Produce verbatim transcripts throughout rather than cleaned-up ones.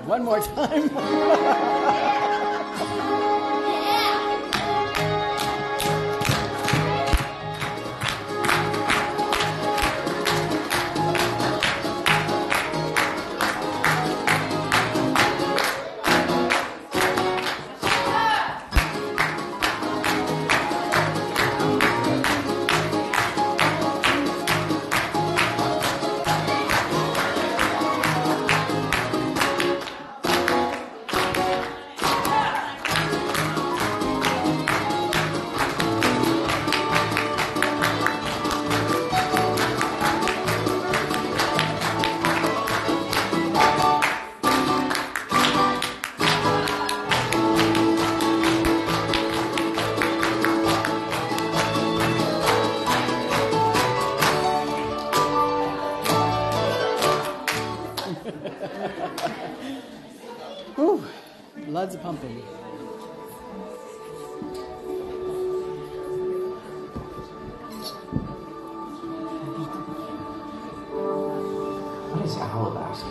One more time. Whew, blood's pumping. What is alabaster?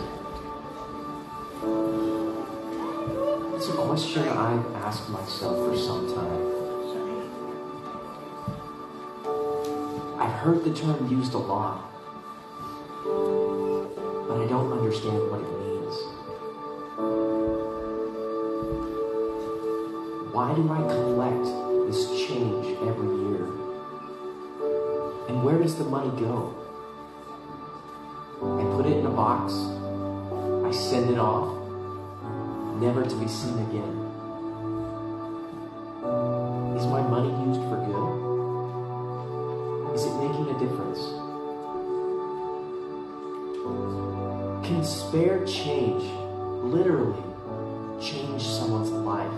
It's a question I've asked myself for some time. I've heard the term used a lot, but I don't understand what it means. Why do I collect this change every year? And where does the money go? I put it in a box. I send it off, never to be seen again. Is my money used for good? Is it making a difference? Can spare change literally change someone's life?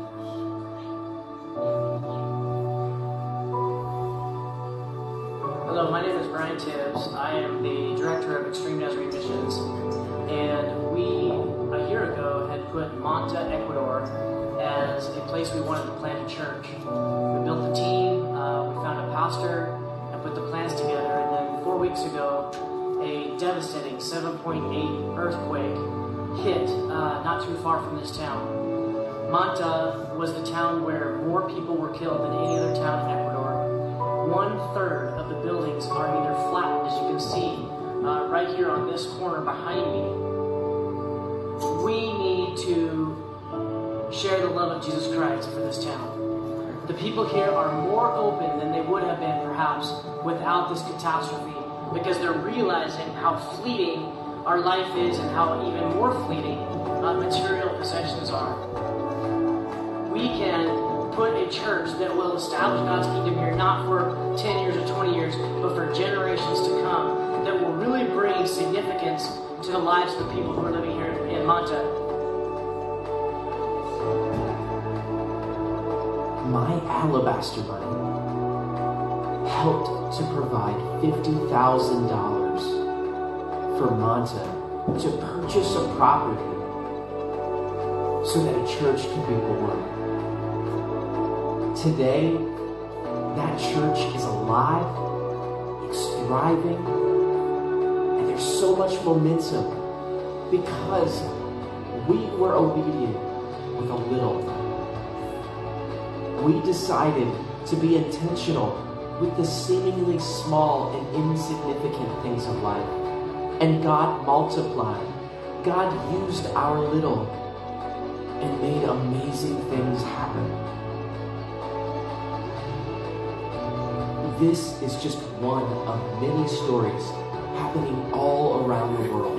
Hello, my name is Brian Tibbs. I am the director of Extreme Nazarene Missions, and we, a year ago, had put Manta, Ecuador, as a place we wanted to plant a church. We built the team, uh, we found a pastor, and put the plans together, and then four weeks ago, a devastating seven point eight earthquake hit uh, not too far from this town. Manta was the town where more people were killed than any other town in Ecuador. One third of the buildings are either flattened, as you can see uh, right here on this corner behind me. We need to share the love of Jesus Christ for this town. The people here are more open than they would have been perhaps without this catastrophe, because they're realizing how fleeting our life is and how even more fleeting uh, material possessions are. We can put a church that will establish God's kingdom here, not for ten years or twenty years, but for generations to come, that will really bring significance to the lives of the people who are living here in Manta. My alabaster money helped to provide fifty thousand dollars for Manta to purchase a property so that a church could be born. Today, that church is alive, it's thriving, and there's so much momentum because we were obedient with a little. We decided to be intentional with the seemingly small and insignificant things of life. And God multiplied. God used our little and made amazing things happen. This is just one of many stories happening all around the world.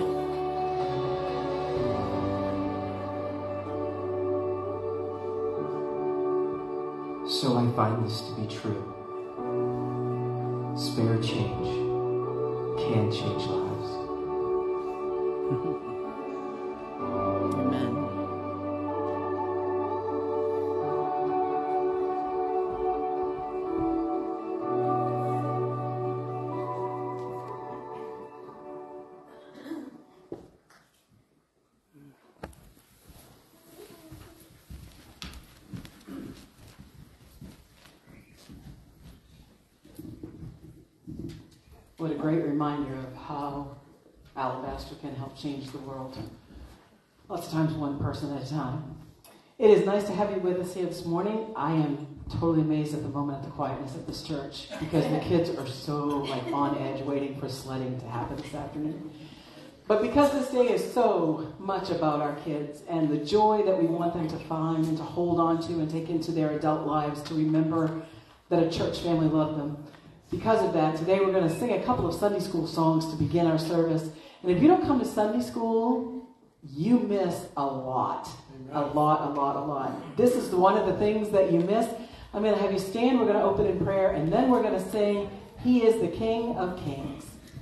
So I find this to be true. Spare change can change lives. Amen. What a great reminder of how alabaster can help change the world. Lots of times one person at a time. It is nice to have you with us here this morning. I am totally amazed at the moment at the quietness of this church because the kids are so like on edge waiting for sledding to happen this afternoon. But because this day is so much about our kids and the joy that we want them to find and to hold on to and take into their adult lives, to remember that a church family loved them. Because of that, today we're going to sing a couple of Sunday school songs to begin our service. And if you don't come to Sunday school, you miss a lot. A lot, a lot, a lot. This is one of the things that you miss. I'm going to have you stand. We're going to open in prayer. And then we're going to sing, He is the King of Kings.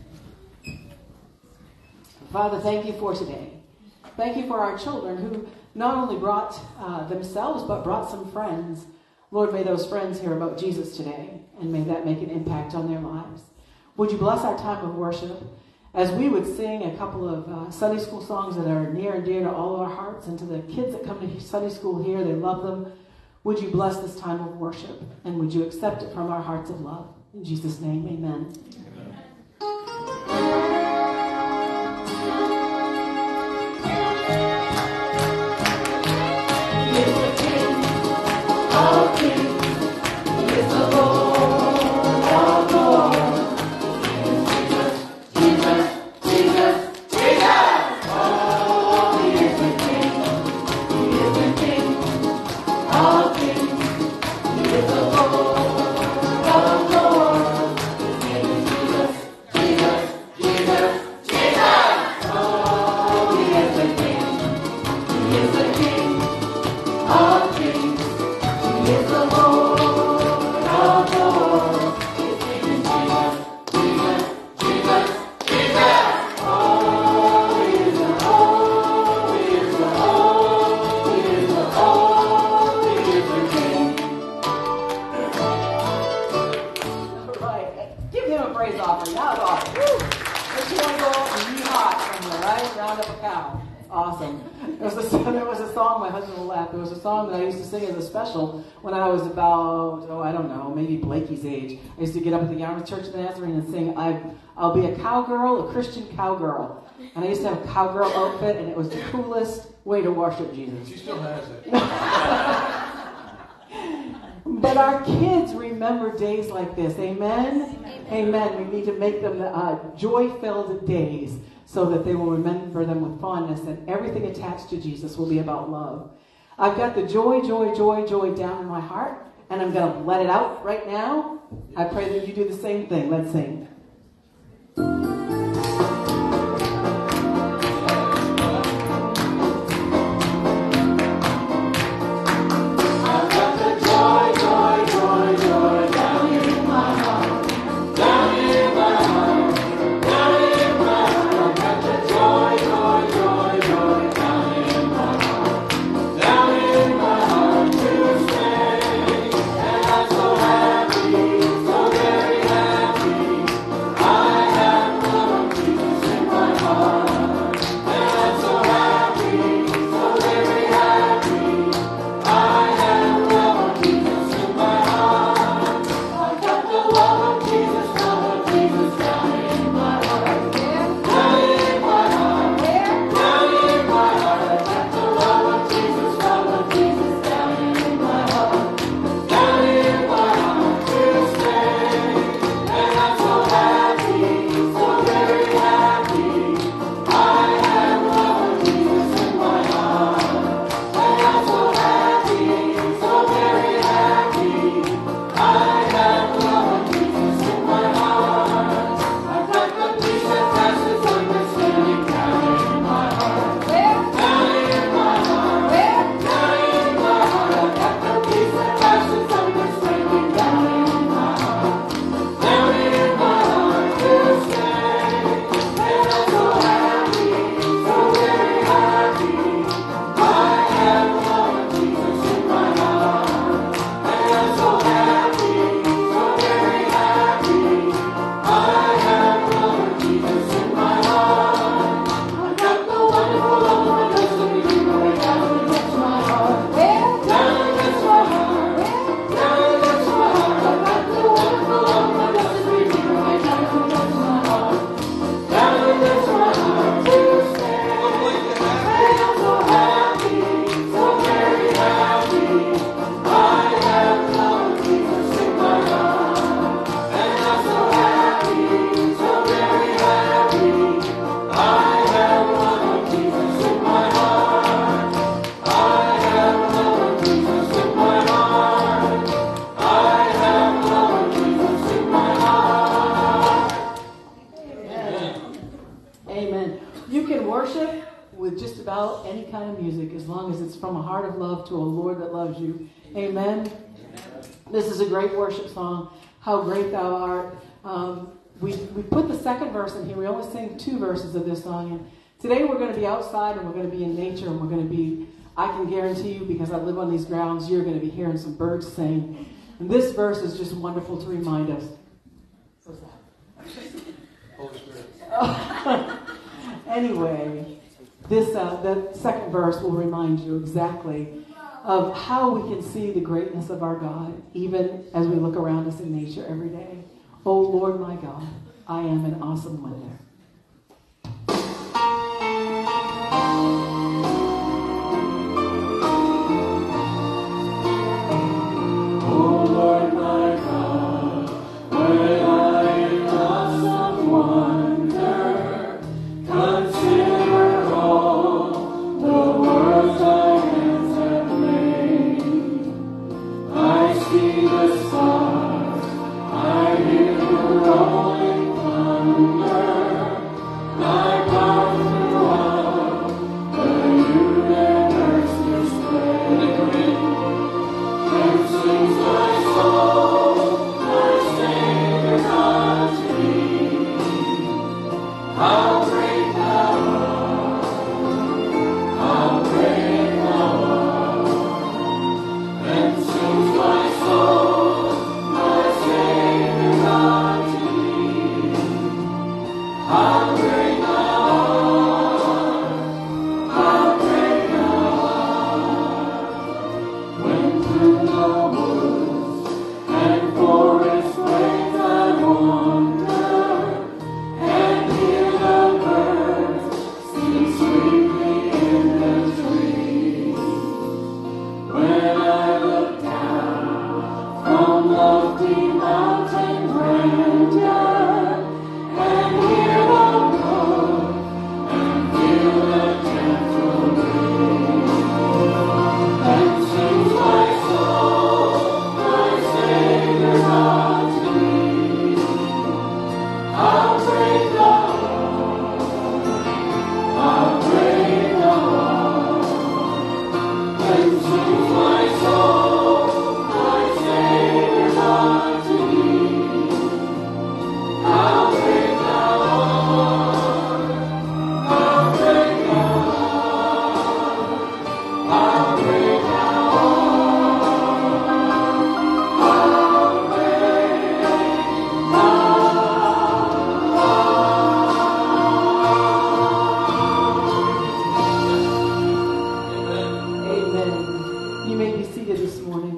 Father, thank you for today. Thank you for our children who not only brought uh, themselves, but brought some friends. Lord, may those friends hear about Jesus today, and may that make an impact on their lives. Would you bless our time of worship as we would sing a couple of uh, Sunday school songs that are near and dear to all of our hearts, and to the kids that come to Sunday school here, they love them. Would you bless this time of worship, and would you accept it from our hearts of love? In Jesus' name, amen. When I was about, oh, I don't know, maybe Blakey's age, I used to get up at the Yarmouth Church of the Nazarene and sing, I, I'll be a cowgirl, a Christian cowgirl. And I used to have a cowgirl outfit, and it was the coolest way to worship Jesus. She still has it. But our kids remember days like this. Amen? Amen. Amen. We need to make them uh, joy-filled days so that they will remember them with fondness, and everything attached to Jesus will be about love. I've got the joy, joy, joy, joy down in my heart, and I'm going to let it out right now. I pray that you do the same thing. Let's sing. So very happy. kind of music as long as it's from a heart of love to a Lord that loves you. Amen. This is a great worship song, How Great Thou Art. Um, we, we put the second verse in here. We only sing two verses of this song. And today we're going to be outside and we're going to be in nature and we're going to be, I can guarantee you, because I live on these grounds, you're going to be hearing some birds sing. And this verse is just wonderful to remind us. What's that? Holy Spirit. Anyway, this uh, the second verse will remind you exactly of how we can see the greatness of our God, even as we look around us in nature every day. Oh Lord my God, I am an awesome wonder. Oh Lord my God, when I in awesome wonder consider all the worlds thy hands have made, I see the stars, I hear the rolling thunder, I pass throughout the universe display. And sings my soul, my Savior God to thee. How great thou art, how great thou art. And sings my soul, my Savior God to thee. How great thou art, how great thou art. When through the woods and forest ways I wander, and hear the birds sing sweetly in the trees. When I look down from lofty mountain grandeur, and hear the roar, and feel the gentle breeze, and sings my soul, my Savior God to thee. How great thou art, how great thou art. And sings my soul, my Savior God to thee. How great thou art, how great thou art, how great thou art, how great Amen. You may be seated this morning.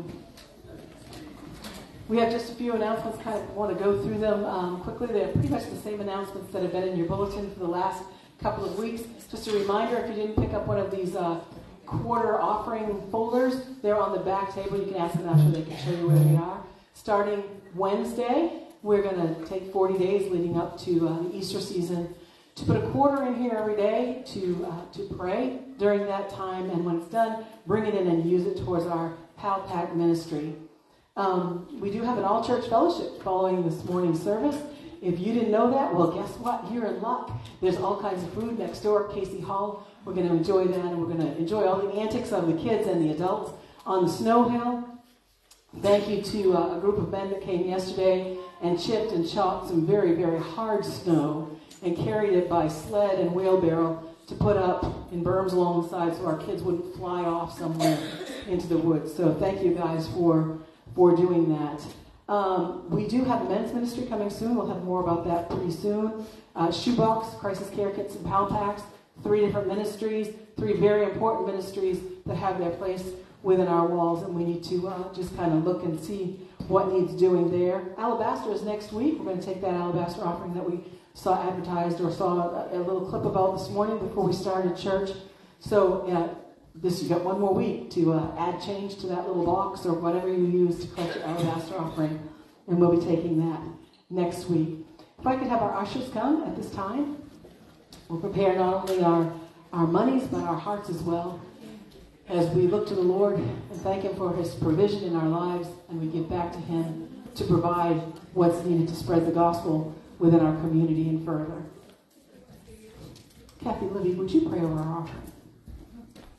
We have just a few announcements, kind of want to go through them um, quickly. They're pretty much the same announcements that have been in your bulletin for the last couple of weeks. Just a reminder, if you didn't pick up one of these uh, quarter offering folders, they're on the back table. You can ask them after, they can show you where they are. Starting Wednesday, we're going to take forty days leading up to uh, the Easter season to put a quarter in here every day to uh, to pray during that time, and when it's done, bring it in and use it towards our Pal Pack ministry. Um, we do have an all-church fellowship following this morning's service. If you didn't know that, well, guess what? You're in luck. There's all kinds of food next door at Casey Hall. We're going to enjoy that, and we're going to enjoy all the antics of the kids and the adults on the snow hill. Thank you to uh, a group of men that came yesterday and chipped and chopped some very, very hard snow and carried it by sled and wheelbarrow to put up in berms along the side so our kids wouldn't fly off somewhere into the woods. So thank you guys for, for doing that. Um, we do have a men's ministry coming soon. We'll have more about that pretty soon. Uh, Shoebox, Crisis Care Kits, and Pal Packs. Three different ministries, three very important ministries that have their place within our walls, and we need to uh, just kind of look and see what needs doing there. Alabaster is next week. We're going to take that Alabaster offering that we saw advertised or saw a, a little clip about this morning before we started church. So uh, this you got one more week to uh, add change to that little box or whatever you use to collect your Alabaster offering, and we'll be taking that next week. If I could have our ushers come at this time. We'll prepare not only our, our monies, but our hearts as well, as we look to the Lord and thank Him for His provision in our lives, and we give back to Him to provide what's needed to spread the gospel within our community and further. Kathy Libby, would you pray over our offering?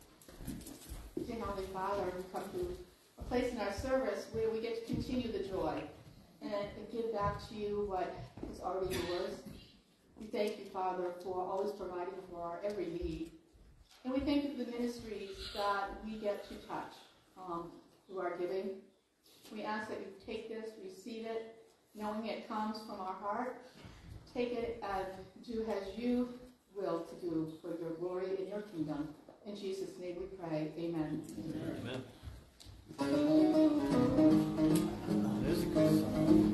Heavenly Father, we come to a place in our service where we get to continue the joy and, and give back to you what is already yours. We thank you, Father, for always providing for our every need. And we thank you for the ministries that we get to touch um, through our giving. We ask that you take this, receive it, knowing it comes from our heart. Take it and do as you will to do for your glory and your kingdom. In Jesus' name we pray. Amen. Amen. Amen. There's a good song.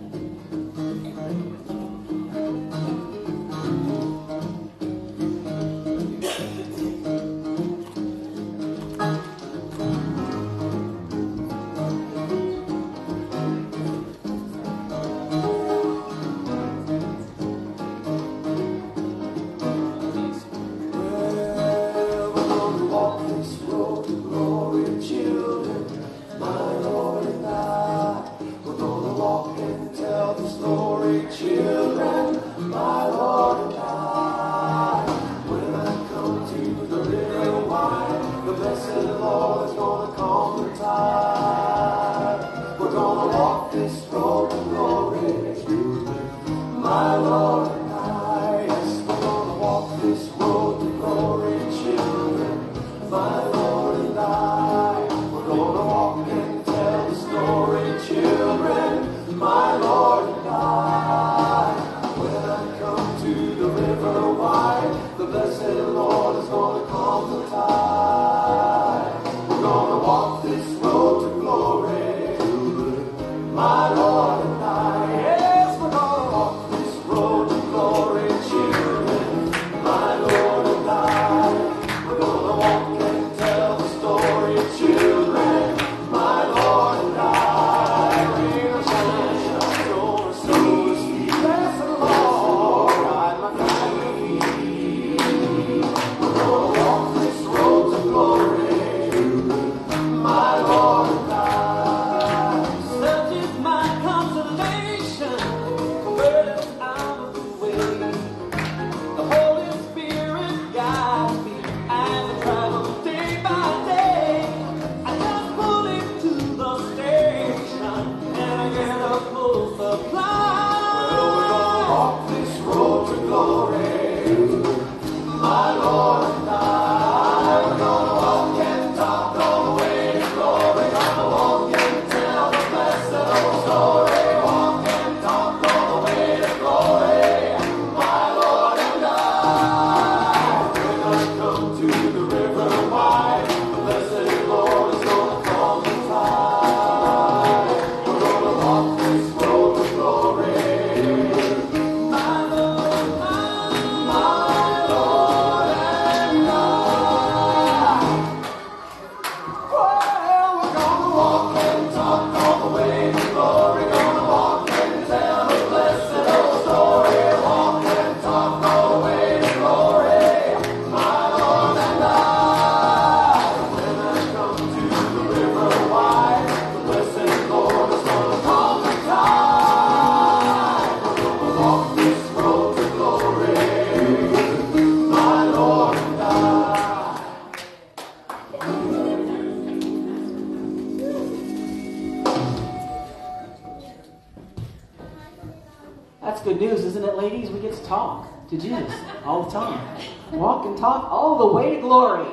Good news, isn't it, ladies? We get to talk to Jesus all the time. Walk and talk all the way to glory.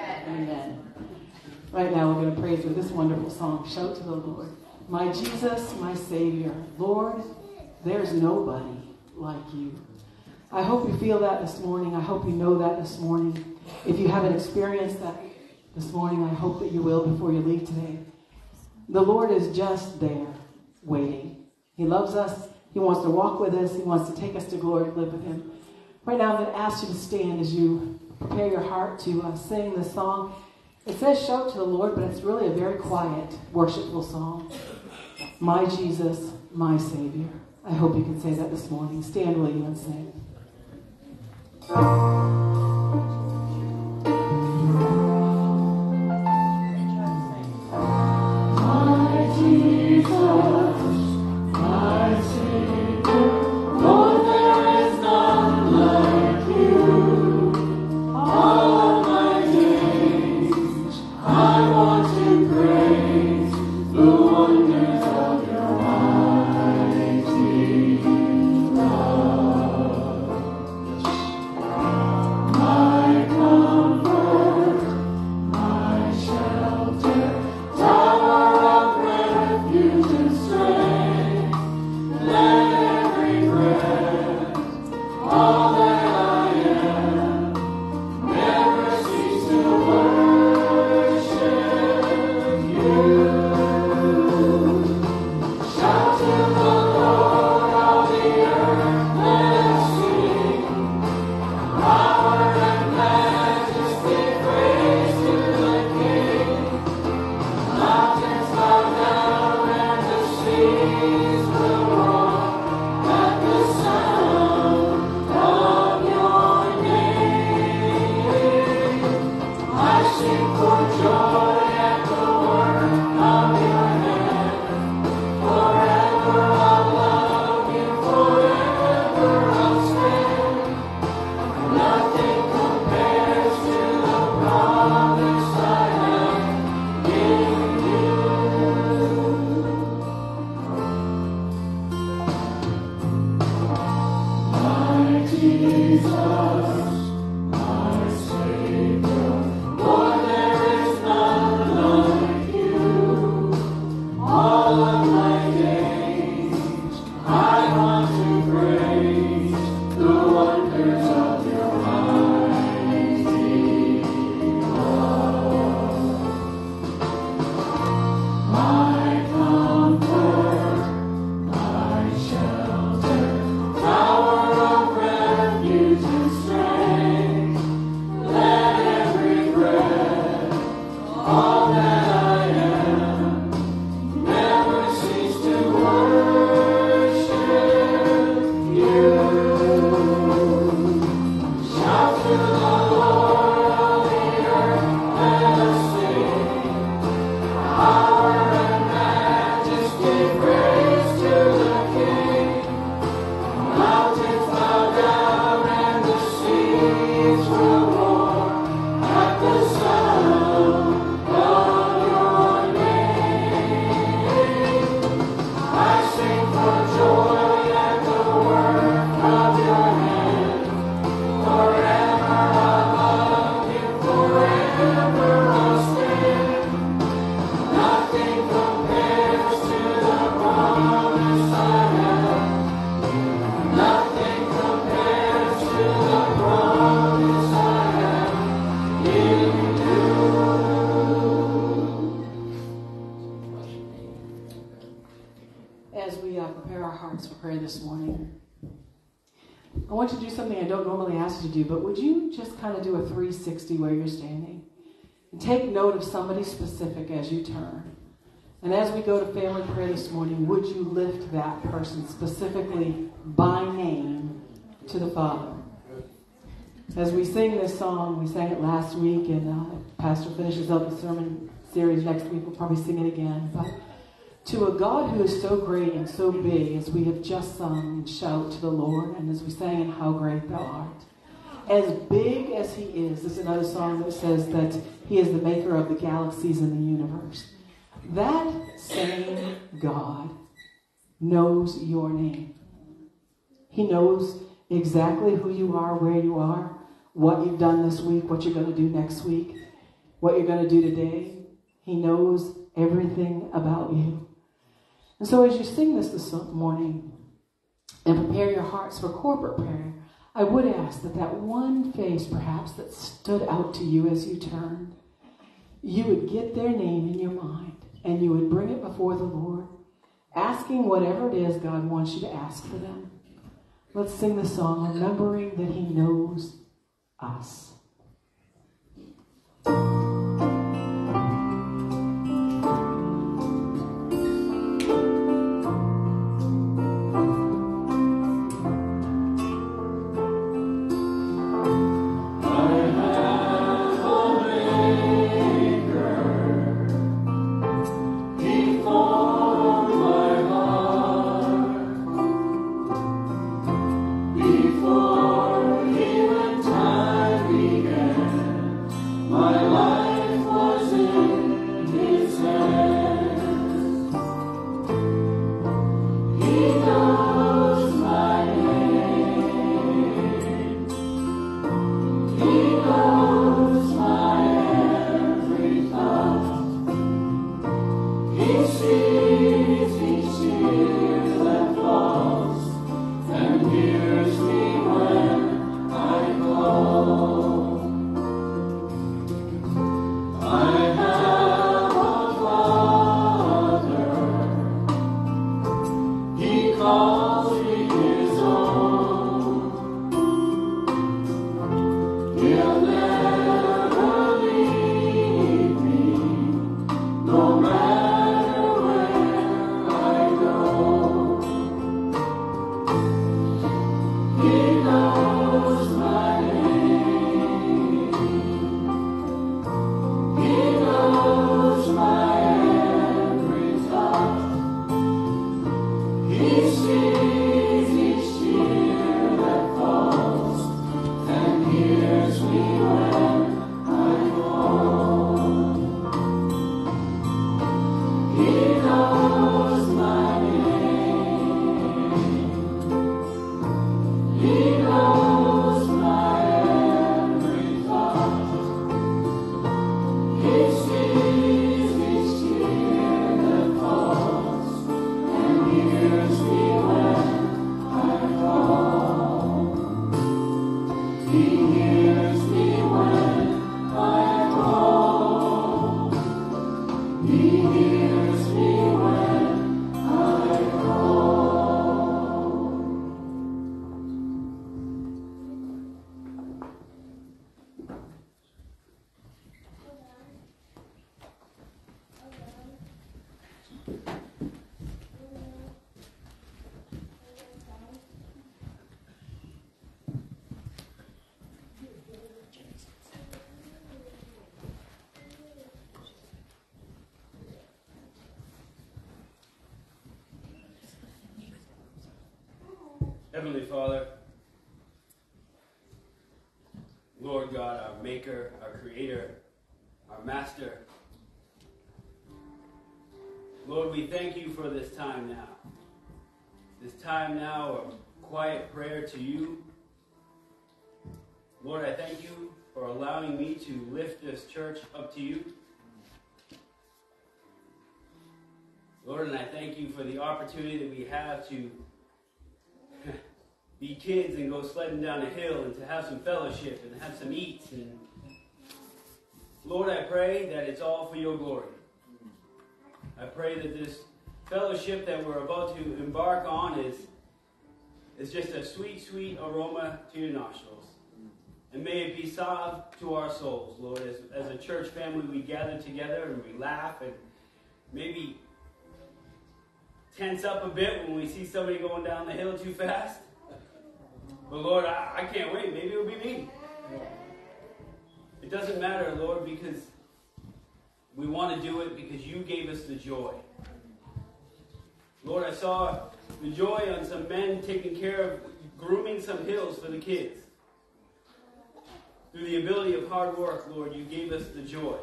Amen. Right now, we're going to praise with this wonderful song, Shout to the Lord. My Jesus, my Savior, Lord, there's nobody like you. I hope you feel that this morning. I hope you know that this morning. If you haven't experienced that this morning, I hope that you will before you leave today. The Lord is just there, waiting. He loves us. He wants to walk with us. He wants to take us to glory to live with him. Right now, I'm going to ask you to stand as you prepare your heart to uh, sing this song. It says shout to the Lord, but it's really a very quiet, worshipful song. My Jesus, my Savior. I hope you can say that this morning. Stand, will you, and sing. My Jesus. I want to I want you to do something I don't normally ask you to do, but would you just kind of do a three sixty where you're standing? And take note of somebody specific as you turn. And as we go to family prayer this morning, would you lift that person specifically by name to the Father? As we sing this song, we sang it last week, and uh, Pastor finishes up the sermon series next week. We'll probably sing it again. But to a God who is so great and so big, as we have just sung and shout to the Lord, and as we sang, and how great thou art. As big as he is, there's another song that says that he is the maker of the galaxies and the universe. That same God knows your name. He knows exactly who you are, where you are, what you've done this week, what you're going to do next week, what you're going to do today. He knows everything about you. And so as you sing this this morning and prepare your hearts for corporate prayer, I would ask that that one face perhaps that stood out to you as you turned, you would get their name in your mind and you would bring it before the Lord, asking whatever it is God wants you to ask for them. Let's sing the song, remembering that he knows us. My life. Heavenly Father, Lord God, our Maker, our Creator, our Master, Lord, we thank you for this time now. This time now of quiet prayer to you. Lord, I thank you for allowing me to lift this church up to you. Lord, and I thank you for the opportunity that we have to be kids and go sledding down a hill and to have some fellowship and have some eats. And Lord, I pray that it's all for your glory. I pray that this fellowship that we're about to embark on is, is just a sweet, sweet aroma to your nostrils. And may it be salve to our souls, Lord. As, as a church family, we gather together and we laugh and maybe tense up a bit when we see somebody going down the hill too fast. But Lord, I, I can't wait. Maybe it'll be me. It doesn't matter, Lord, because we want to do it because you gave us the joy. Lord, I saw the joy on some men taking care of grooming some hills for the kids. Through the ability of hard work, Lord, you gave us the joy.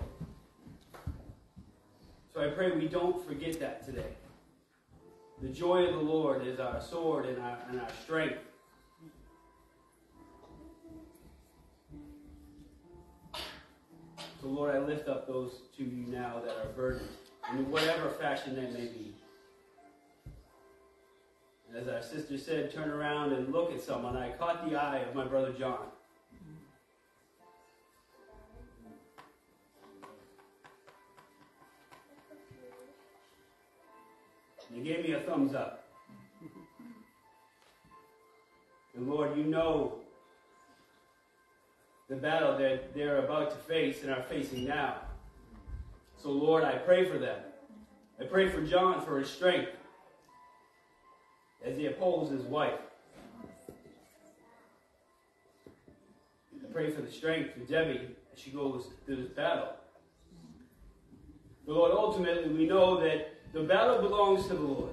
So I pray we don't forget that today. The joy of the Lord is our sword and our, and our strength. So Lord, I lift up those to you now that are burdened, in whatever fashion that may be. And as our sister said, turn around and look at someone. I caught the eye of my brother John. He gave me a thumbs up. And Lord, you know the battle that they're about to face and are facing now. So Lord, I pray for them. I pray for John for his strength as he opposes his wife. I pray for the strength for Debbie as she goes through this battle. But Lord, ultimately we know that the battle belongs to the Lord.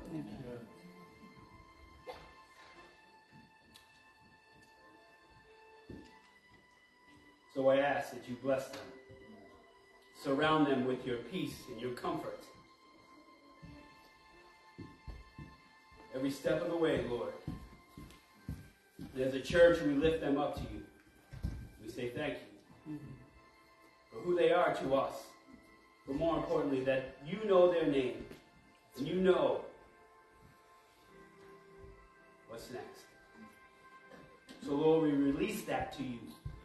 So I ask that you bless them. Surround them with your peace and your comfort. Every step of the way, Lord. And as a church, we lift them up to you. We say thank you for who they are to us. But more importantly, that you know their name. And you know what's next. So Lord, we release that to you.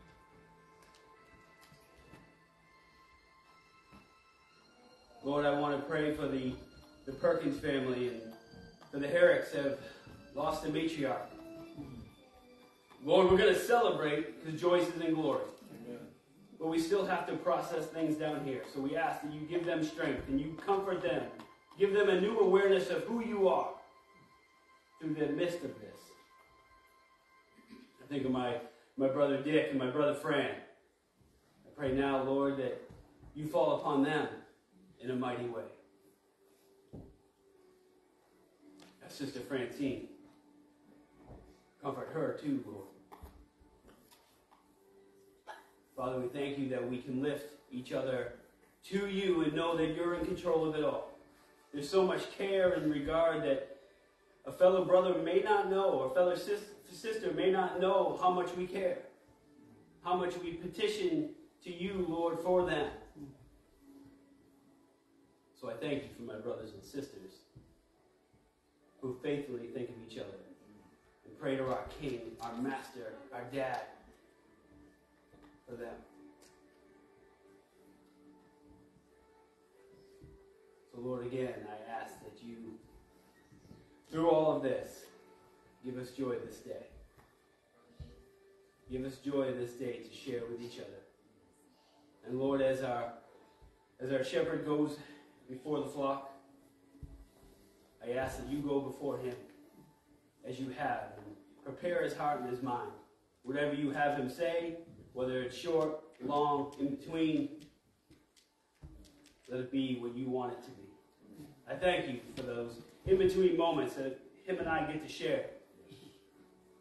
Lord, I want to pray for the, the Perkins family and for the Herricks have lost a matriarch. Lord, we're going to celebrate because Joyce is in glory. Amen. But we still have to process things down here. So we ask that you give them strength and you comfort them. Give them a new awareness of who you are through the midst of this. I think of my, my brother Dick and my brother Fran. I pray now, Lord, that you fall upon them in a mighty way. Our sister Francine, comfort her too, Lord. Father, we thank you that we can lift each other to you and know that you're in control of it all. There's so much care and regard that a fellow brother may not know, or a fellow sis- sister may not know how much we care, how much we petition to you, Lord, for them. So I thank you for my brothers and sisters who faithfully think of each other and pray to our King, our Master, our Dad, for them. So Lord, again, I ask that you, through all of this, give us joy this day. Give us joy this day to share with each other. And Lord, as our as our shepherd goes before the flock, I ask that you go before him as you have and prepare his heart and his mind. Whatever you have him say, whether it's short, long, in between, let it be what you want it to be. I thank you for those in-between moments that him and I get to share.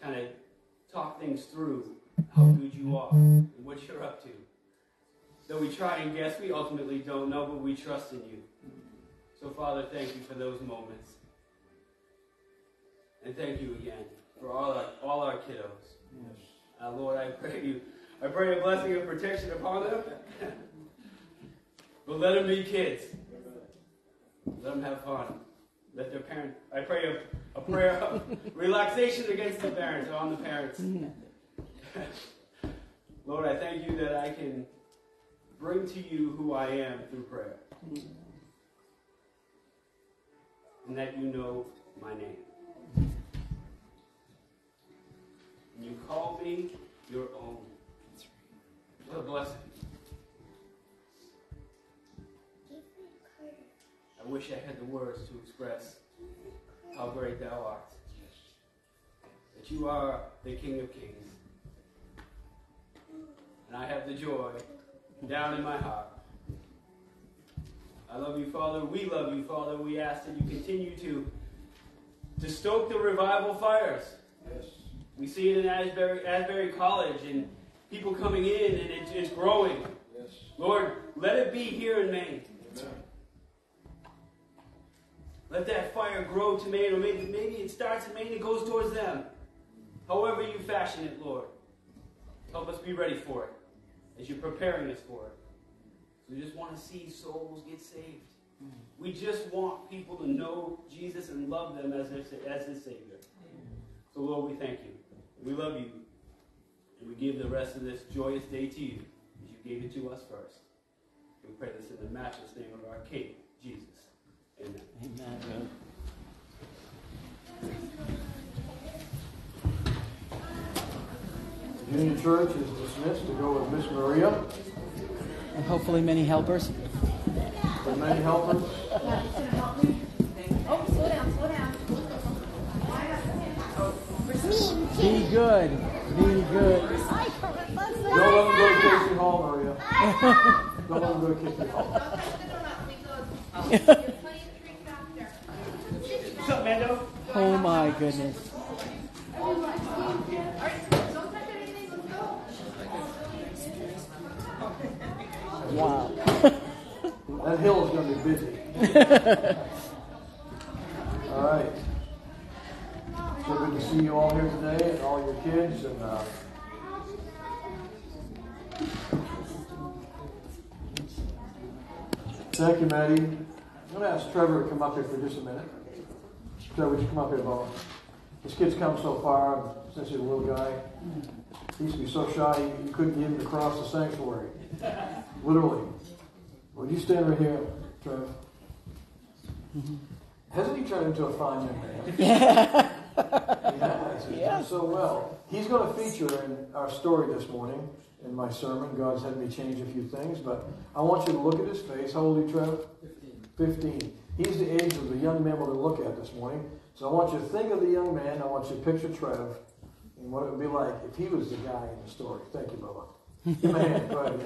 kind of talk things through, how good you are and what you're up to. Though we try and guess, we ultimately don't know, but we trust in you. So, Father, thank you for those moments. And thank you again for all our, all our kiddos. Yes. Uh, Lord, I pray you, I pray a blessing of protection upon them. But let them be kids. Let them have fun. Let their parents, I pray a, a prayer of relaxation against the parents, on the parents. Lord, I thank you that I can bring to you who I am through prayer. And that you know my name. And you call me your own. What a blessing. I wish I had the words to express how great thou art. That you are the King of Kings. And I have the joy down in my heart. I love you, Father. We love you, Father. We ask that you continue to, to stoke the revival fires. Yes. We see it in Asbury, Asbury College and people coming in and it, it's growing. Yes. Lord, let it be here in Maine. Amen. Let that fire grow to Maine, or maybe, maybe it starts in Maine and goes towards them. However you fashion it, Lord. Help us be ready for it as you're preparing us for it. We just want to see souls get saved. Mm. We just want people to know Jesus and love them as their, as his Savior. Mm. So, Lord, we thank you. We love you. And we give the rest of this joyous day to you as you gave it to us first. We pray this in the matchless name of our King, Jesus. Amen. Amen. The Union Church is dismissed to go with Miss Maria. And hopefully many helpers. And many helpers. Oh, slow down, slow down. Be good. Be good. Don't let them go to Casey Hall, Maria. Don't let them go to Casey Hall. What's up, Mando? Oh my goodness. Wow. That hill is going to be busy. All right. So good to see you all here today and all your kids. And uh, thank you, Maddie. I'm going to ask Trevor to come up here for just a minute. Trevor, would you come up here, Bob? This kid's come so far since he's a little guy. He used to be so shy he couldn't get him to cross the sanctuary. Literally. Would you stand right here, Trevor? Mm-hmm. Hasn't he turned into a fine young man? Yeah. He has. He's done so well. He's going to feature in our story this morning in my sermon. God's had me change a few things, but I want you to look at his face. How old are you, Trevor? Fifteen. Fifteen. He's the age of the young man we're going to look at this morning. So I want you to think of the young man. I want you to picture Trev and what it would be like if he was the guy in the story. Thank you, Bubba. Give him a hand. Go ahead.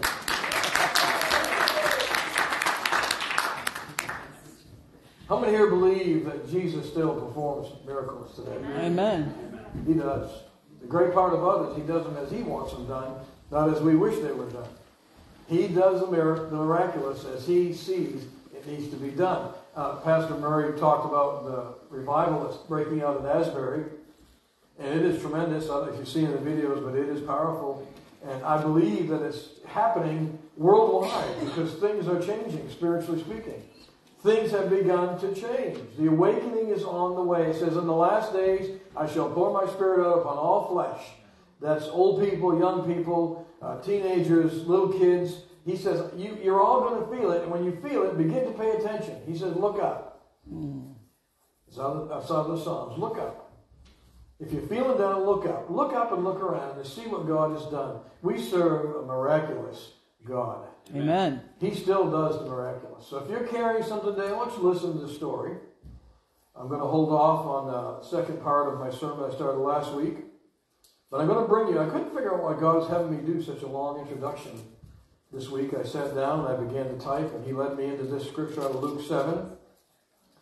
How many here believe that Jesus still performs miracles today? Amen. He does. The great part about it is he does them as he wants them done, not as we wish they were done. He does the, mir- the miraculous as he sees it needs to be done. Uh, Pastor Murray talked about the revival that's breaking out in Asbury, and it is tremendous. I don't know if you've seen the videos, but it is powerful. And I believe that it's happening worldwide because things are changing, spiritually speaking. Things have begun to change. The awakening is on the way. It says, in the last days, I shall pour my spirit out upon all flesh. That's old people, young people, uh, teenagers, little kids. He says, you, you're all going to feel it. And when you feel it, begin to pay attention. He says, look up. Mm. That's out of the Psalms. Look up. If you're feeling down, look up. Look up and look around and see what God has done. We serve a miraculous God. Amen. He still does the miraculous. So if you're carrying something today, I want you to listen to the story. I'm going to hold off on the second part of my sermon I started last week. But I'm going to bring you, I couldn't figure out why God was having me do such a long introduction this week. I sat down and I began to type, and he led me into this scripture out of Luke seven.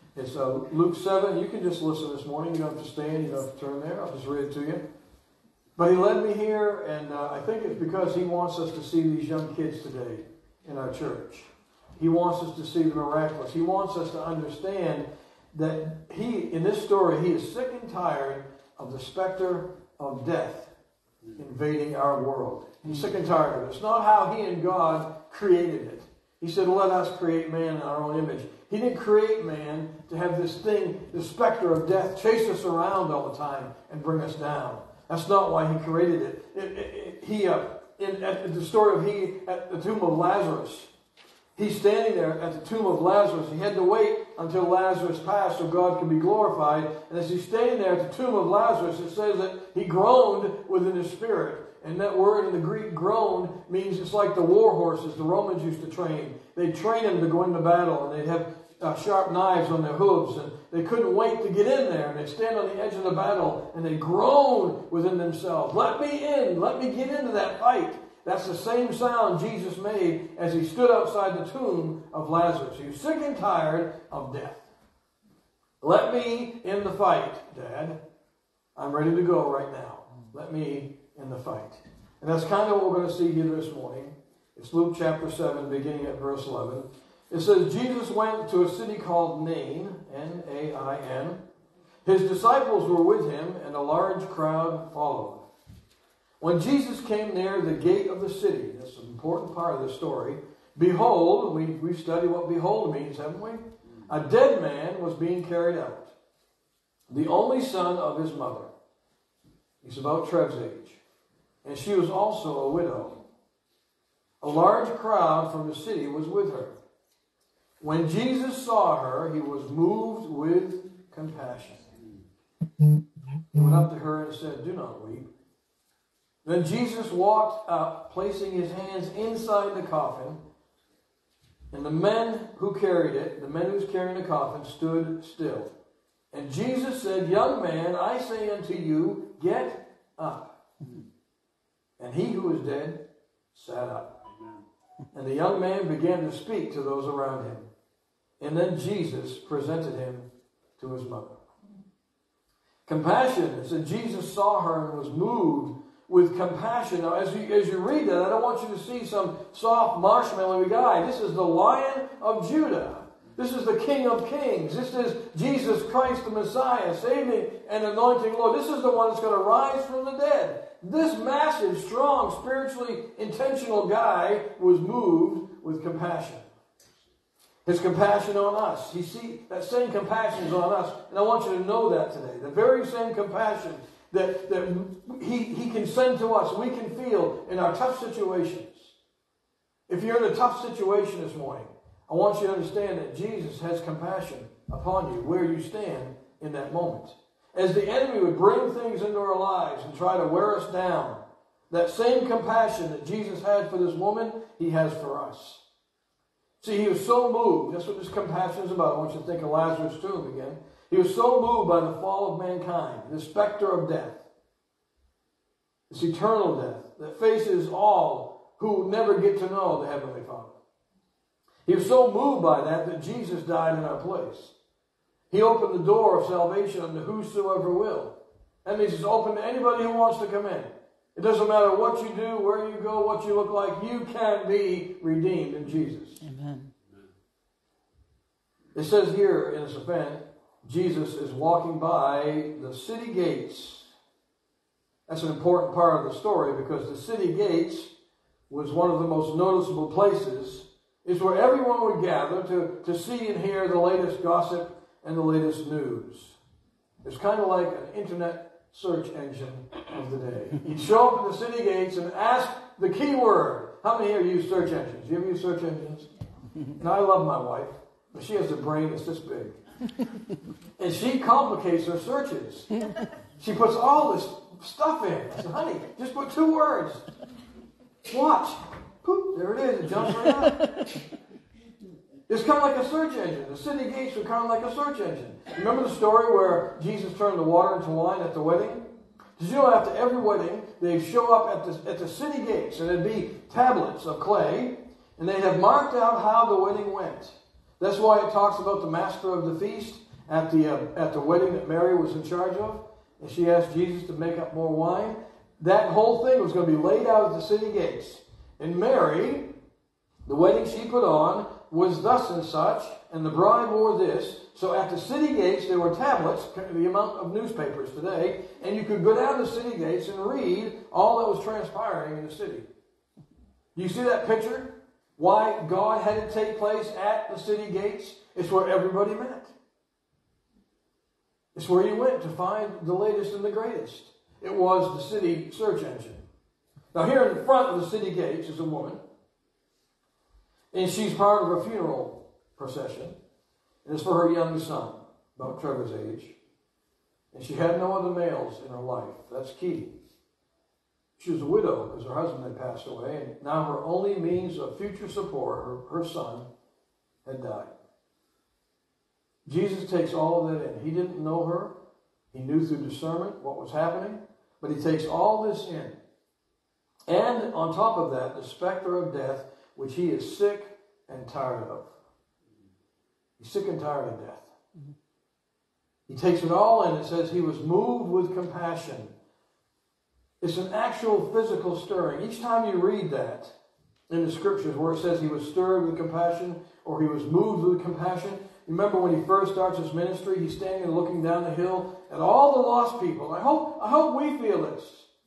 It's uh, Luke seven. You can just listen this morning. You don't have to stand. You don't have to turn there. I'll just read it to you. But he led me here, and uh, I think it's because he wants us to see these young kids today in our church. He wants us to see the miraculous. He wants us to understand that he, in this story, he is sick and tired of the specter of death invading our world. He's sick and tired of it. It's not how he and God created it. He said, let us create man in our own image. He didn't create man to have this thing, the specter of death, chase us around all the time and bring us down. That's not why he created it. it, it, it he, uh, in at the story of he at the tomb of Lazarus, he's standing there at the tomb of Lazarus. He had to wait until Lazarus passed so God could be glorified. And as he's standing there at the tomb of Lazarus, it says that he groaned within his spirit. And that word in the Greek, groan, means it's like the war horses the Romans used to train. They'd train them to go into battle, and they'd have uh, sharp knives on their hooves, and they couldn't wait to get in there. And they'd stand on the edge of the battle, and they'd groan within themselves. Let me in. Let me get into that fight. That's the same sound Jesus made as he stood outside the tomb of Lazarus. He was sick and tired of death. Let me in the fight, Dad. I'm ready to go right now. Let me in the fight. And that's kind of what we're going to see here this morning. It's Luke chapter seven, beginning at verse eleven. It says, Jesus went to a city called Nain, N A I N. His disciples were with him, and a large crowd followed. When Jesus came near the gate of the city, that's an important part of the story, behold, we, we've studied what behold means, haven't we? A dead man was being carried out, the only son of his mother. He's about Trev's age. And she was also a widow. A large crowd from the city was with her. When Jesus saw her, he was moved with compassion. He went up to her and said, do not weep. Then Jesus walked up, placing his hands inside the coffin. And the men who carried it, the men who was carrying the coffin, stood still. And Jesus said, young man, I say unto you, get up. And he who was dead sat up. And the young man began to speak to those around him. And then Jesus presented him to his mother. Compassion. It said Jesus saw her and was moved with compassion. Now, as you, as you read that, I don't want you to see some soft marshmallowy guy. This is the Lion of Judah. This is the King of Kings. This is Jesus Christ, the Messiah, saving and anointing Lord. This is the one that's going to rise from the dead. This massive, strong, spiritually intentional guy was moved with compassion. His compassion on us. You see, that same compassion is on us. And I want you to know that today. The very same compassion that, that he, he can send to us, we can feel in our tough situations. If you're in a tough situation this morning, I want you to understand that Jesus has compassion upon you where you stand in that moment. As the enemy would bring things into our lives and try to wear us down, that same compassion that Jesus had for this woman, he has for us. See, he was so moved. That's what this compassion is about. I want you to think of Lazarus' tomb again. He was so moved by the fall of mankind, the specter of death, this eternal death that faces all who never get to know the Heavenly Father. He was so moved by that that Jesus died in our place. He opened the door of salvation unto whosoever will. That means it's open to anybody who wants to come in. It doesn't matter what you do, where you go, what you look like. You can be redeemed in Jesus. Amen. It says here in this event, Jesus is walking by the city gates. That's an important part of the story because the city gates was one of the most noticeable places. It's where everyone would gather to, to see and hear the latest gossip and the latest news. It's kind of like an internet search engine of the day. You'd show up at the city gates and ask the keyword. How many here use search engines? You ever use search engines? Now, I love my wife, but she has a brain that's this big. And she complicates her searches. She puts all this stuff in. I said, honey, just put two words. Watch. Poop, there it is. It jumps right out. It's kind of like a search engine. The city gates were kind of like a search engine. Remember the story where Jesus turned the water into wine at the wedding? Did you know after every wedding, they'd show up at the, at the city gates, and there'd be tablets of clay, and they'd have marked out how the wedding went. That's why it talks about the master of the feast at the, uh, at the wedding that Mary was in charge of. And she asked Jesus to make up more wine. That whole thing was going to be laid out at the city gates. And Mary, the wedding she put on, was thus and such, and the bride wore this. So at the city gates, there were tablets, the amount of newspapers today, and you could go down the city gates and read all that was transpiring in the city. You see that picture? Why God had it take place at the city gates? It's where everybody met. It's where you went to find the latest and the greatest. It was the city search engine. Now here in the front of the city gates is a woman. And she's part of a funeral procession. And it's for her young son, about Trevor's age. And she had no other males in her life. That's key. She was a widow because her husband had passed away. And now her only means of future support, her, her son, had died. Jesus takes all of that in. He didn't know her. He knew through discernment what was happening. But he takes all this in. And on top of that, the specter of death, which he is sick and tired of. He's sick and tired of death. Mm-hmm. He takes it all in. It says he was moved with compassion. It's an actual physical stirring. Each time you read that in the scriptures where it says he was stirred with compassion or he was moved with compassion, remember when he first starts his ministry, he's standing and looking down the hill at all the lost people. I hope, I hope we feel this.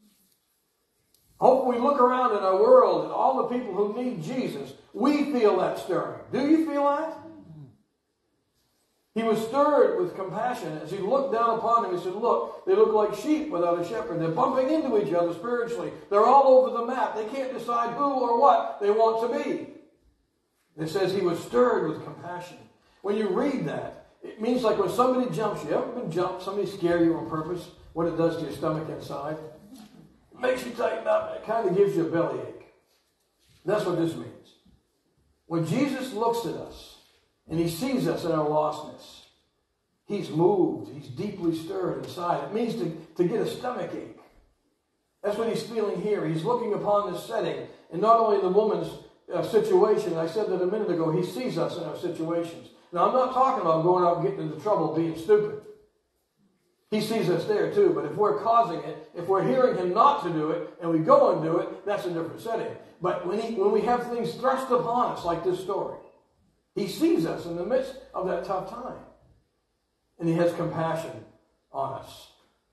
I hope we look around in our world and all the people who need Jesus, we feel that stirring. Do you feel that? He was stirred with compassion as he looked down upon them. He said, look, they look like sheep without a shepherd. They're bumping into each other spiritually. They're all over the map. They can't decide who or what they want to be. It says he was stirred with compassion. When you read that, it means like when somebody jumps you. You ever been jumped? Somebody scare you on purpose? What it does to your stomach inside? It makes you tighten up. It kind of gives you a bellyache. That's what this means. When Jesus looks at us, and he sees us in our lostness, he's moved. He's deeply stirred inside. It means to, to get a stomach ache. That's what he's feeling here. He's looking upon this setting. And not only the woman's uh, situation, I said that a minute ago, he sees us in our situations. Now, I'm not talking about going out and getting into trouble being stupid. He sees us there too. But if we're causing it, if we're hearing him not to do it, and we go and do it, that's a different setting. But when, he, when we have things thrust upon us like this story, he sees us in the midst of that tough time. And he has compassion on us.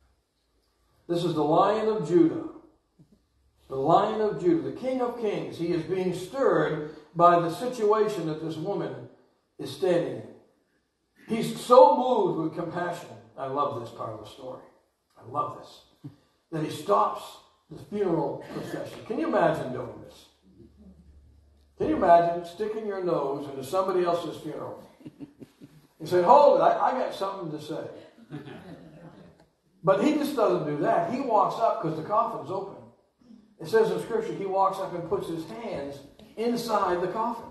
This is the Lion of Judah. The Lion of Judah, the King of Kings. He is being stirred by the situation that this woman is standing in. He's so moved with compassion. I love this part of the story. I love this. That he stops the funeral procession. Can you imagine doing this? Can you imagine sticking your nose into somebody else's funeral and saying, hold it, I, I got something to say. But he just doesn't do that. He walks up because the coffin's open. It says in Scripture, he walks up and puts his hands inside the coffin.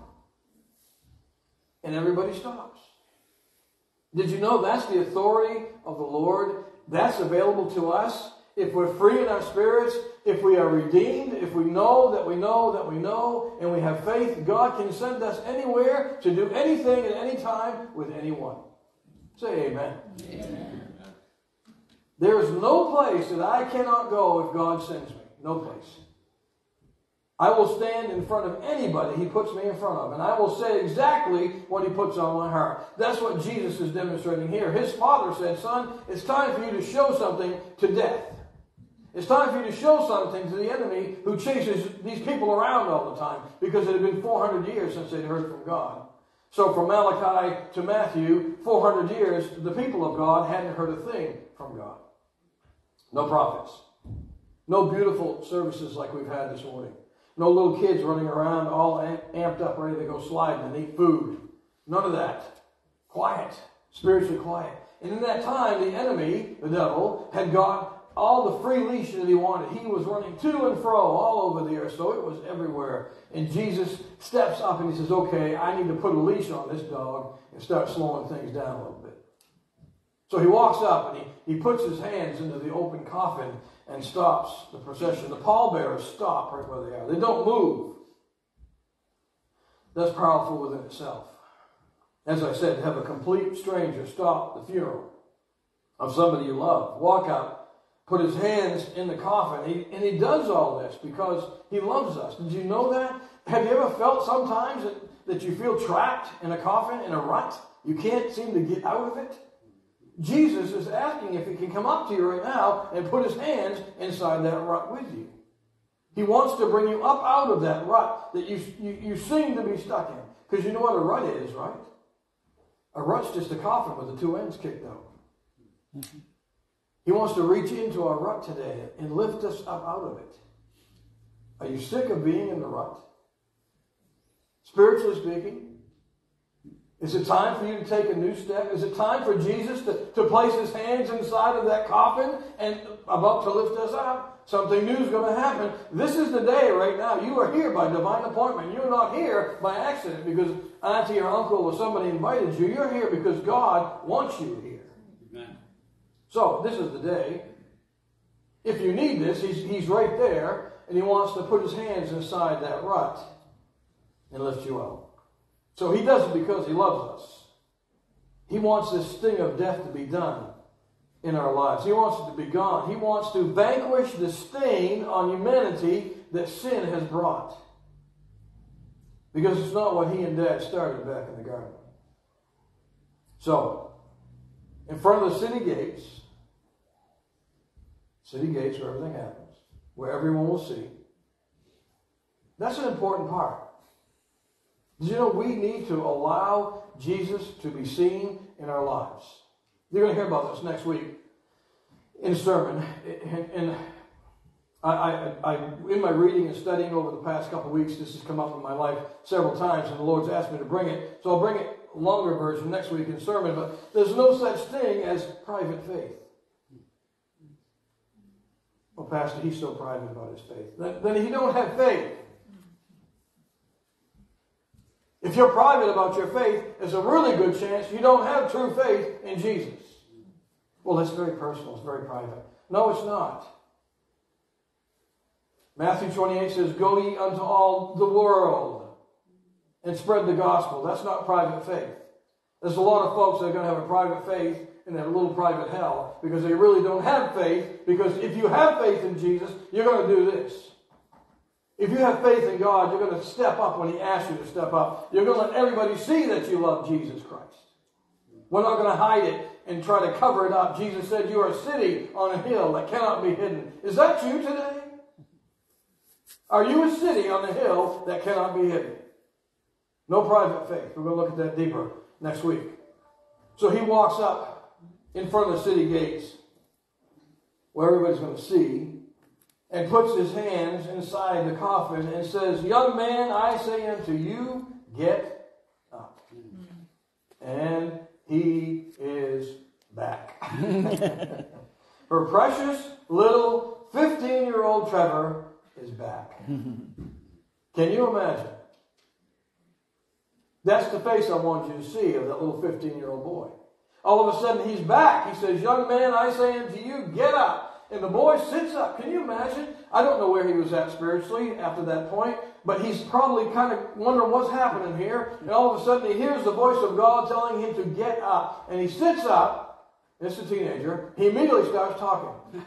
And everybody stops. Did you know that's the authority of the Lord? That's available to us. If we're free in our spirits, if we are redeemed, if we know that we know that we know, and we have faith, God can send us anywhere to do anything at any time with anyone. Say amen. Amen. There is no place that I cannot go if God sends me. No place. I will stand in front of anybody he puts me in front of, and I will say exactly what he puts on my heart. That's what Jesus is demonstrating here. His Father said, son, it's time for you to show something to death. It's time for you to show something to the enemy who chases these people around all the time, because it had been four hundred years since they'd heard from God. So from Malachi to Matthew, four hundred years, the people of God hadn't heard a thing from God. No prophets. No beautiful services like we've had this morning. No little kids running around all amped up, ready to go sliding and eat food. None of that. Quiet. Spiritually quiet. And in that time, the enemy, the devil, had got all the free leash that he wanted. He was running to and fro all over the earth, so it was everywhere. And Jesus steps up and he says, okay, I need to put a leash on this dog and start slowing things down a little bit. So he walks up and he, he puts his hands into the open coffin and stops the procession. The pallbearers stop right where they are. They don't move. That's powerful within itself. As I said, have a complete stranger stop the funeral of somebody you love, walk out, put his hands in the coffin, he, and he does all this because he loves us. Did you know that? Have you ever felt sometimes that, that you feel trapped in a coffin, in a rut? You can't seem to get out of it? Jesus is asking if he can come up to you right now and put his hands inside that rut with you. He wants to bring you up out of that rut that you, you, you seem to be stuck in. Because you know what a rut is, right? A rut's just a coffin with the two ends kicked out. Mm-hmm. He wants to reach into our rut today and lift us up out of it. Are you sick of being in the rut? Spiritually speaking, is it time for you to take a new step? Is it time for Jesus to, to place his hands inside of that coffin and about to lift us up? Something new is going to happen. This is the day right now. You are here by divine appointment. You're not here by accident because auntie or uncle or somebody invited you. You're here because God wants you here. Amen. So this is the day. If you need this, he's, he's right there, and he wants to put his hands inside that rut and lift you out. So he does it because he loves us. He wants this sting of death to be done in our lives. He wants it to be gone. He wants to vanquish the stain on humanity that sin has brought. Because it's not what he and Dad started back in the garden. So, in front of the city gates, city gates where everything happens, where everyone will see, that's an important part. Did you know we need to allow Jesus to be seen in our lives? You're going to hear about this next week in a sermon. And, and I, I, I, in my reading and studying over the past couple of weeks, this has come up in my life several times, and the Lord's asked me to bring it. So I'll bring it longer version next week in sermon. But there's no such thing as private faith. Well, Pastor, he's so private about his faith. Then, then he don't have faith. If you're private about your faith, there's a really good chance you don't have true faith in Jesus. Well, that's very personal. It's very private. No, it's not. Matthew twenty-eight says, "Go ye unto all the world and spread the gospel." That's not private faith. There's a lot of folks that are going to have a private faith in their little private hell because they really don't have faith, because if you have faith in Jesus, you're going to do this. If you have faith in God, you're going to step up when he asks you to step up. You're going to let everybody see that you love Jesus Christ. We're not going to hide it and try to cover it up. Jesus said, "You are a city on a hill that cannot be hidden." Is that you today? Are you a city on a hill that cannot be hidden? No private faith. We're going to look at that deeper next week. So he walks up in front of the city gates where everybody's going to see, and puts his hands inside the coffin and says, "Young man, I say unto you, get up." And he is back. Her precious little fifteen-year-old Trevor is back. Can you imagine? That's the face I want you to see of that little fifteen-year-old boy. All of a sudden, he's back. He says, "Young man, I say unto you, get up." And the boy sits up. Can you imagine? I don't know where he was at spiritually after that point, but he's probably kind of wondering what's happening here. And all of a sudden he hears the voice of God telling him to get up. And he sits up. It's a teenager. He immediately starts talking.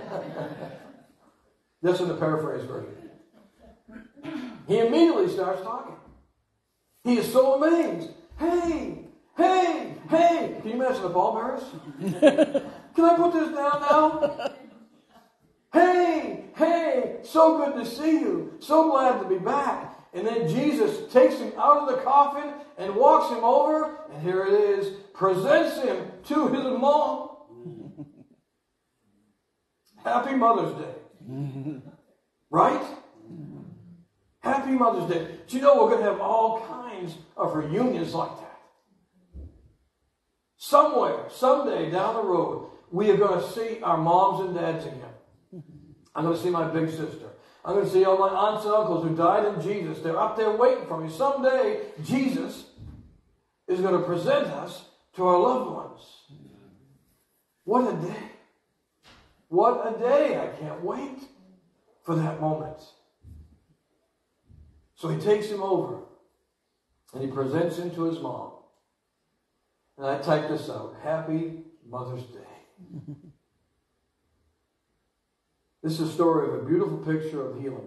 That's in the paraphrase version. He immediately starts talking. He is so amazed. Hey, hey, hey. Can you imagine the pallbearers? Can I put this down now? Hey, hey, so good to see you. So glad to be back. And then Jesus takes him out of the coffin and walks him over, and here it is, presents him to his mom. Happy Mother's Day. Right? Happy Mother's Day. Do you know we're going to have all kinds of reunions like that? Somewhere, someday down the road, we are going to see our moms and dads again. I'm going to see my big sister. I'm going to see all my aunts and uncles who died in Jesus. They're up there waiting for me. Someday, Jesus is going to present us to our loved ones. What a day. What a day. I can't wait for that moment. So he takes him over and he presents him to his mom. And I typed this out. Happy Mother's Day. This is a story of a beautiful picture of healing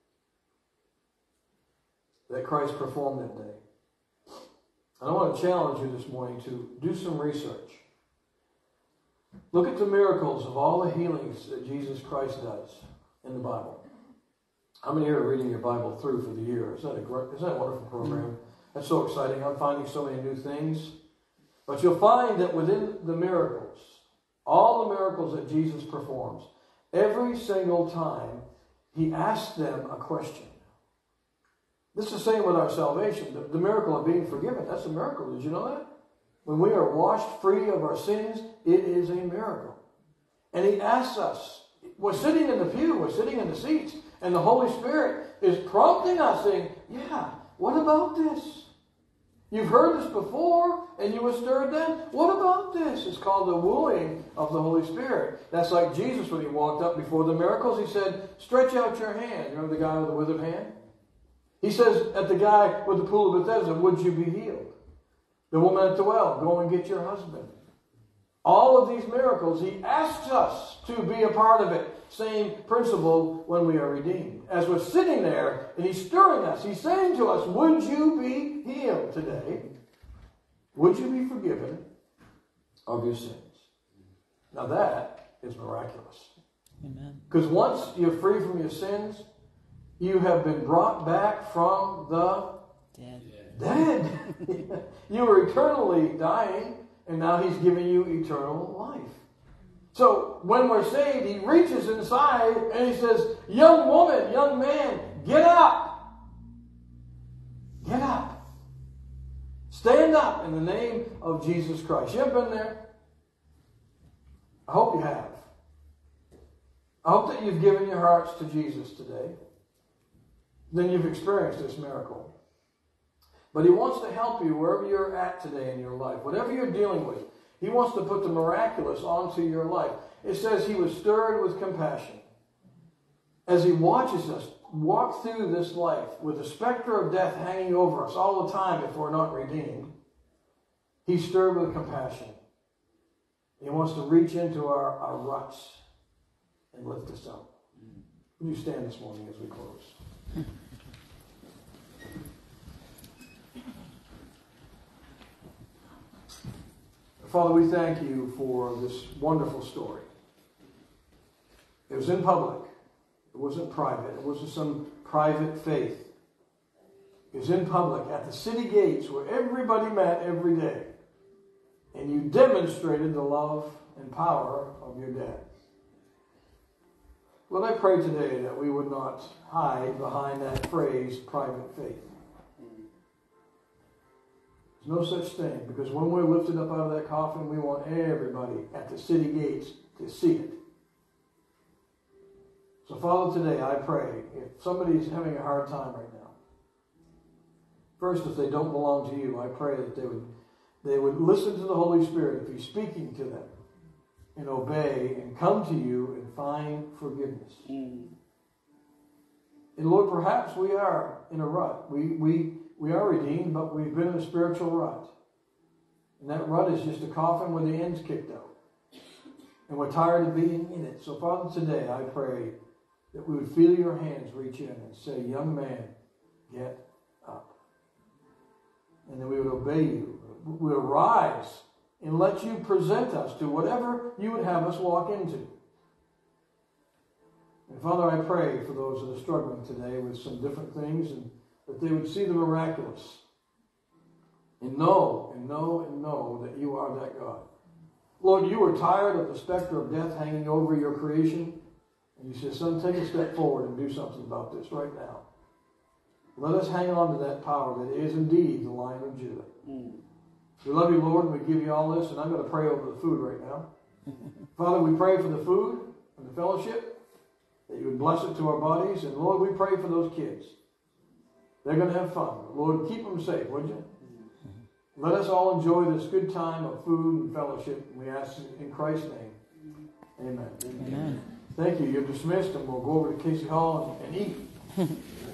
that Christ performed that day. And I want to challenge you this morning to do some research. Look at the miracles of all the healings that Jesus Christ does in the Bible. How many here are reading your Bible through for the year? Is that a great, is that a wonderful program? That's so exciting. I'm finding so many new things. But you'll find that within the miracles, all the miracles that Jesus performs, every single time he asks them a question. This is the same with our salvation. The, the miracle of being forgiven. That's a miracle. Did you know that? When we are washed free of our sins, it is a miracle. And he asks us, we're sitting in the pew, we're sitting in the seats, and the Holy Spirit is prompting us saying, yeah, what about this? You've heard this before, and you were stirred then. What about this? It's called the wooing of the Holy Spirit. That's like Jesus when he walked up before the miracles. He said, stretch out your hand. You remember the guy with the withered hand? He says at the guy with the pool of Bethesda, would you be healed? The woman at the well, go and get your husband. All of these miracles, he asks us to be a part of it. Same principle when we are redeemed. As we're sitting there and he's stirring us, he's saying to us, would you be healed today? Would you be forgiven of your sins? Now that is miraculous. Amen. Because once you're free from your sins, you have been brought back from the Dead. dead. You were eternally dying, and now he's giving you eternal life. So when we're saved, he reaches inside and he says, young woman, young man, get up. Get up. Stand up in the name of Jesus Christ. You ever been there? I hope you have. I hope that you've given your hearts to Jesus today. Then you've experienced this miracle. But he wants to help you wherever you're at today in your life. Whatever you're dealing with, he wants to put the miraculous onto your life. It says he was stirred with compassion. As he watches us walk through this life with the specter of death hanging over us all the time if we're not redeemed, he's stirred with compassion. He wants to reach into our, our ruts and lift us up. Would you stand this morning as we close? Father, we thank you for this wonderful story. It was in public. It wasn't private. It wasn't some private faith. It was in public at the city gates where everybody met every day. And you demonstrated the love and power of your dad. Lord, I pray today that we would not hide behind that phrase, private faith. There's no such thing, because when we're lifted up out of that coffin, we want everybody at the city gates to see it. So, Father, today I pray, if somebody's having a hard time right now, first, if they don't belong to you, I pray that they would, they would listen to the Holy Spirit if he's speaking to them, and obey and come to you and find forgiveness. Mm. And Lord, perhaps we are in a rut. We, we, we are redeemed, but we've been in a spiritual rut. And that rut is just a coffin where the end's kicked out. And we're tired of being in it. So, Father, today I pray that we would feel your hands reach in and say, young man, get up. And that we would obey you. We would rise and let you present us to whatever you would have us walk into. And Father, I pray for those that are struggling today with some different things, and that they would see the miraculous and know and know and know that you are that God. Lord, you were tired of the specter of death hanging over your creation, and you said, son, take a step forward and do something about this right now. Let us hang on to that power that is indeed the Lion of Judah. Mm. We love you, Lord, and we give you all this, and I'm going to pray over the food right now. Father, we pray for the food and the fellowship, that you would bless it to our bodies, and Lord, we pray for those kids. They're going to have fun. Lord, keep them safe, would you? Let us all enjoy this good time of food and fellowship, and we ask in Christ's name. Amen. Amen. Amen. Thank you. You're dismissed, and we'll go over to Casey Hall and, and eat.